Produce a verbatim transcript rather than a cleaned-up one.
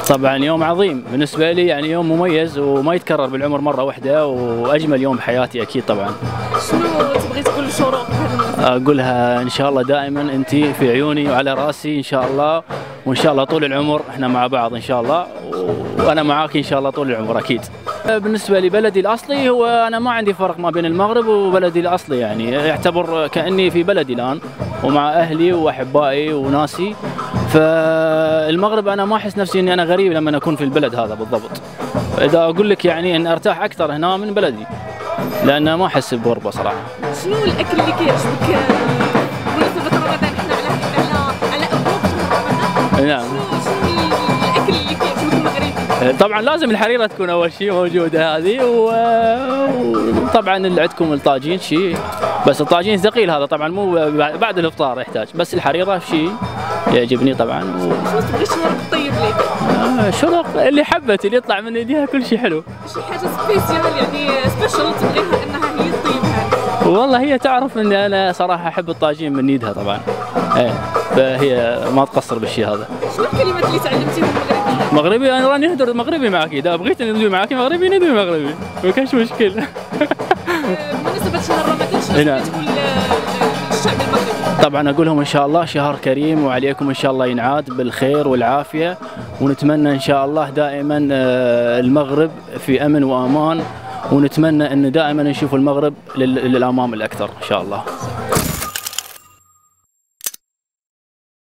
طبعا يوم عظيم بالنسبة لي، يعني يوم مميز وما يتكرر بالعمر مرة واحدة، وأجمل يوم بحياتي أكيد. طبعا شنو تبغي تقول لشروق بهذا المناسبة؟ أقولها إن شاء الله دائما أنت في عيوني وعلى راسي إن شاء الله، وإن شاء الله طول العمر إحنا مع بعض إن شاء الله، وأنا معاك إن شاء الله طول العمر أكيد. بالنسبة لبلدي الأصلي، هو أنا ما عندي فرق ما بين المغرب وبلدي الأصلي، يعني يعتبر كأني في بلدي الآن ومع أهلي وأحبائي وناسي. فالمغرب أنا ما أحس نفسي إني أنا غريب لما أكون في البلد هذا بالضبط. إذا أقول لك يعني أن أرتاح أكثر هنا من بلدي، لأن ما أحس بغربة صراحة. شنو الأكل اللي كيعجبك بمناسبة رمضان؟ إحنا على على على أبواب رمضان. نعم. شنو الأكل اللي كيعجبك المغربي؟ طبعا لازم الحريرة تكون أول شيء موجودة هذه، وطبعا اللي عندكم الطاجين شيء، بس الطاجين ثقيل هذا طبعا مو بعد الإفطار يحتاج، بس الحريرة شيء يعجبني طبعا. شنو تبغي شروق طيب لك؟ آه شروق اللي حبت اللي يطلع من ايديها كل شيء حلو. شي حاجة سبيسيال يعني سبيشال تبغيها انها هي تطيبها؟ والله هي تعرف اني انا صراحة احب الطاجين من ايدها طبعا. ايه فهي ما تقصر بالشيء هذا. شنو الكلمات اللي تعلمتيهم مغربي؟ مغربي انا راني نهدر مغربي معك، اذا بغيت ندوي معك مغربي ندوي مغربي، ما كانش مشكل. بمناسبة شهر رمضان شنو تقول للشعب المغربي؟ طبعا اقول لهم ان شاء الله شهر كريم وعليكم ان شاء الله ينعاد بالخير والعافيه، ونتمنى ان شاء الله دائما المغرب في امن وامان، ونتمنى ان دائما نشوف المغرب للامام الاكثر ان شاء الله.